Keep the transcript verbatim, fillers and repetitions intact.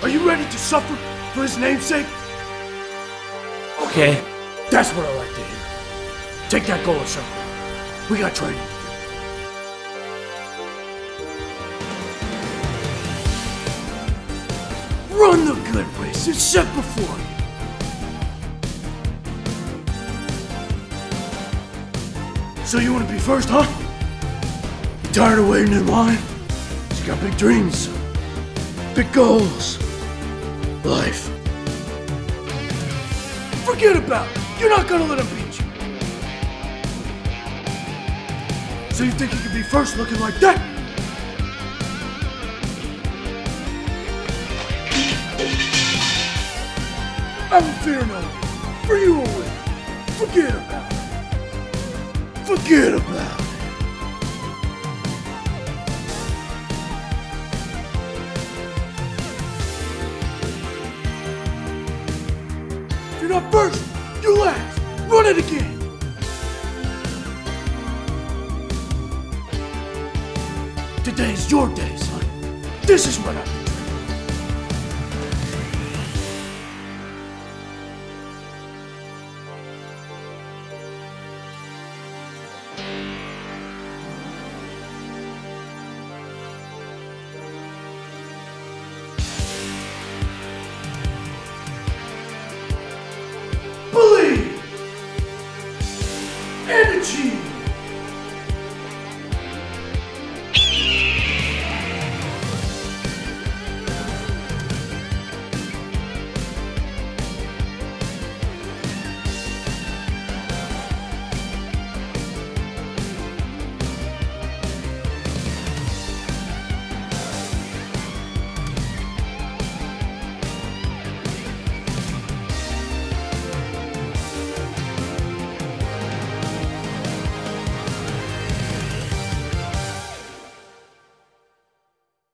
Are you ready to suffer for his namesake? Okay. That's what I like to hear. Take that goal, sir. We got training. Run the good race it's set before you. So you want to be first, huh? You tired of waiting in line? You got big dreams, son. Big goals. Life. Forget about it. You're not gonna let him beat you. So you think you can be first looking like that? I will fear no one, for you will win. Forget about it. Forget about it. If you're not first, you're last. Run it again. Today's your day, son. This is what I've been training. Believe and achieve.